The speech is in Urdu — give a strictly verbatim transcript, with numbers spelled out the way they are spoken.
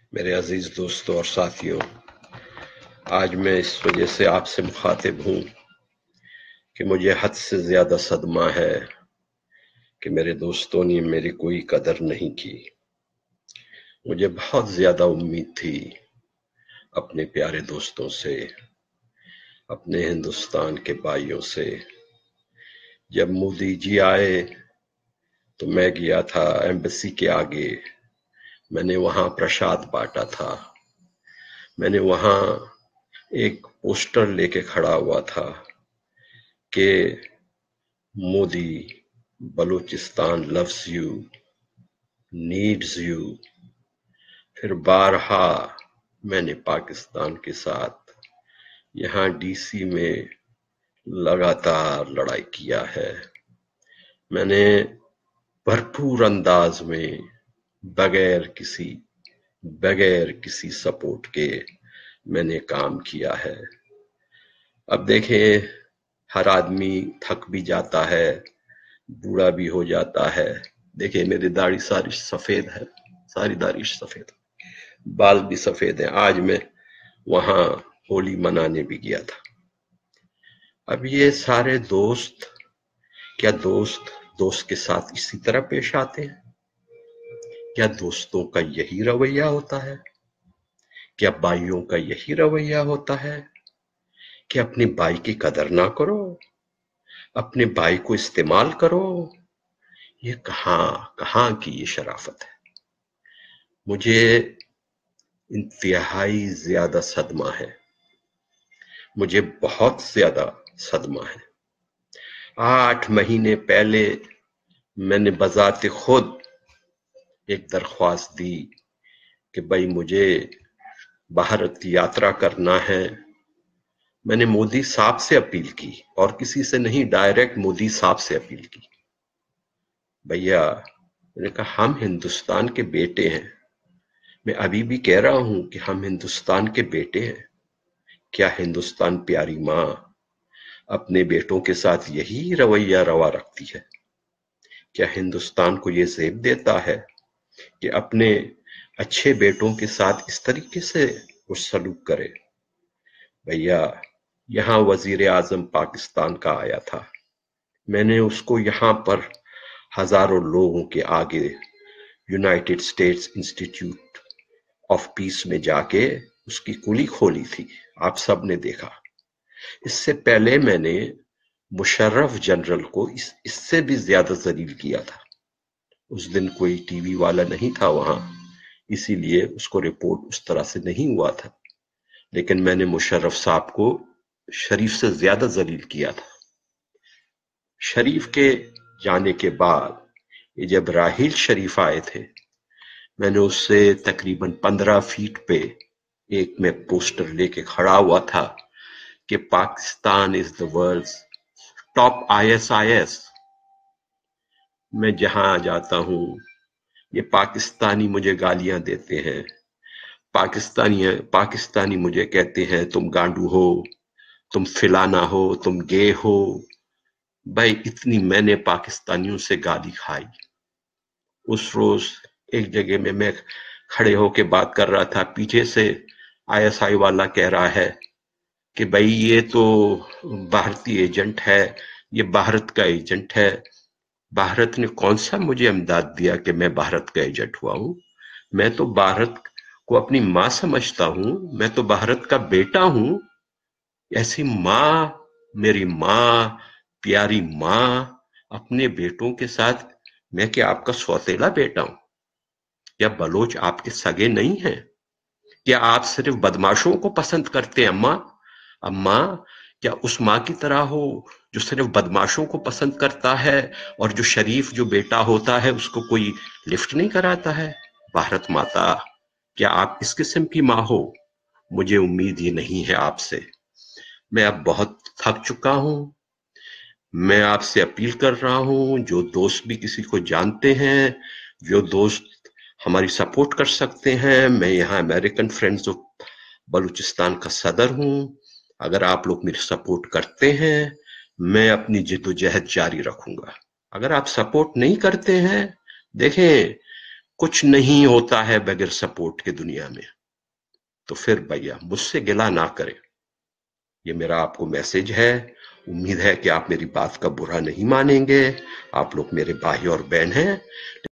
میرے عزیز دوستوں اور ساتھیوں، آج میں اس وجہ سے آپ سے مخاطب ہوں کہ مجھے حد سے زیادہ صدمہ ہے کہ میرے دوستوں نے میری کوئی قدر نہیں کی۔ مجھے بہت زیادہ امید تھی اپنے پیارے دوستوں سے، اپنے ہندوستان کے بھائیوں سے۔ جب مودی جی آئے تو میں گیا تھا ایمبیسی کے آگے، میں نے وہاں پرساد بانٹا تھا، میں نے وہاں ایک پوسٹر لے کے کھڑا ہوا تھا کہ Modi Balochistan loves you, needs you. پھر بارہا میں نے پاکستان کے ساتھ یہاں ڈی سی میں لگاتار لڑائی کیا ہے۔ میں نے بھرپور انداز میں بغیر کسی بغیر کسی سپورٹ کے میں نے کام کیا ہے۔ اب دیکھیں، ہر آدمی تھک بھی جاتا ہے، بوڑھا بھی ہو جاتا ہے۔ دیکھیں میری داڑھی ساری سفید ہے، ساری داڑھی سفید، بال بھی سفید ہیں۔ آج میں وہاں ہولی منانے بھی گیا تھا۔ اب یہ سارے دوست، کیا دوست دوست کے ساتھ اسی طرح پیش آتے ہیں؟ کیا دوستوں کا یہی رویہ ہوتا ہے؟ کیا بھائیوں کا یہی رویہ ہوتا ہے کہ اپنے بھائی کی قدر نہ کرو، اپنے بھائی کو استعمال کرو؟ یہ کہاں کہاں کی یہ شرافت ہے؟ مجھے انتہائی زیادہ صدمہ ہے، مجھے بہت زیادہ صدمہ ہے۔ آٹھ مہینے پہلے میں نے بذات خود ایک درخواست دی کہ بھائی مجھے بھارت کی یاترا کرنا ہے۔ میں نے مودی صاحب سے اپیل کی، اور کسی سے نہیں، ڈائریکٹ مودی صاحب سے اپیل کی۔ بھیا، میں نے کہا ہم ہندوستان کے بیٹے ہیں، میں ابھی بھی کہہ رہا ہوں کہ ہم ہندوستان کے بیٹے ہیں۔ کیا ہندوستان پیاری ماں اپنے بیٹوں کے ساتھ یہی رویہ روا رکھتی ہے؟ کیا ہندوستان کو یہ زیب دیتا ہے کہ اپنے اچھے بیٹوں کے ساتھ اس طریقے سے وہ سلوک کرے؟ بھیا، یہاں وزیر اعظم پاکستان کا آیا تھا، میں نے اس کو یہاں پر ہزاروں لوگوں کے آگے united states institute of peace میں جا کے اس کی کلی کھولی تھی، آپ سب نے دیکھا۔ اس سے پہلے میں نے مشرف جنرل کو اس, اس سے بھی زیادہ ذلیل کیا تھا۔ اس دن کوئی ٹی وی والا نہیں تھا وہاں، اسی لیے اس کو رپورٹ اس طرح سے نہیں ہوا تھا، لیکن میں نے مشرف صاحب کو شریف سے زیادہ ذلیل کیا تھا۔ شریف کے جانے کے بعد یہ جب راحیل شریف آئے تھے، میں نے اس سے تقریباً پندرہ فیٹ پہ ایک میں پوسٹر لے کے کھڑا ہوا تھا کہ Pakistan is the world's top I S I S. میں جہاں جاتا ہوں یہ پاکستانی مجھے گالیاں دیتے ہیں، پاکستانی پاکستانی مجھے کہتے ہیں تم گانڈو ہو، تم فلانا ہو، تم گے ہو۔ بھائی، اتنی میں نے پاکستانیوں سے گالی کھائی۔ اس روز ایک جگہ میں میں کھڑے ہو کے بات کر رہا تھا، پیچھے سے آئی ایس آئی والا کہہ رہا ہے کہ بھائی یہ تو بھارتی ایجنٹ ہے، یہ بھارت کا ایجنٹ ہے۔ بھارت نے کون سا مجھے امداد دیا کہ میں بھارت کا ایجنٹ ہوا ہوں؟ میں تو بھارت کو اپنی ماں سمجھتا ہوں، میں تو بھارت کا بیٹا ہوں۔ ایسی ماں، میری ماں، پیاری ماں اپنے بیٹوں کے ساتھ، میں کہ آپ کا سوتیلا بیٹا ہوں؟ یا بلوچ آپ کے سگے نہیں ہیں؟ کیا آپ صرف بدماشوں کو پسند کرتے ہیں؟ اماں اماں کیا اس ماں کی طرح ہو جو صرف بدماشوں کو پسند کرتا ہے، اور جو شریف جو بیٹا ہوتا ہے اس کو کوئی لفٹ نہیں کراتا ہے؟ بھارت ماتا، کیا آپ اس قسم کی ماں ہو؟ مجھے امید ہی نہیں ہے آپ سے۔ میں اب بہت تھک چکا ہوں۔ میں آپ سے اپیل کر رہا ہوں، جو دوست بھی کسی کو جانتے ہیں، جو دوست ہماری سپورٹ کر سکتے ہیں، میں یہاں امریکن فرینڈز آف بلوچستان کا صدر ہوں۔ اگر آپ لوگ میری سپورٹ کرتے ہیں، میں اپنی جد و جہد جاری رکھوں گا۔ اگر آپ سپورٹ نہیں کرتے ہیں، دیکھیں کچھ نہیں ہوتا ہے بغیر سپورٹ کے دنیا میں. تو پھر بھیا مجھ سے گلا نہ کرے. یہ میرا آپ کو میسج ہے. امید ہے کہ آپ میری بات کا برا نہیں مانیں گے. آپ لوگ میرے بھائی اور بہن ہیں.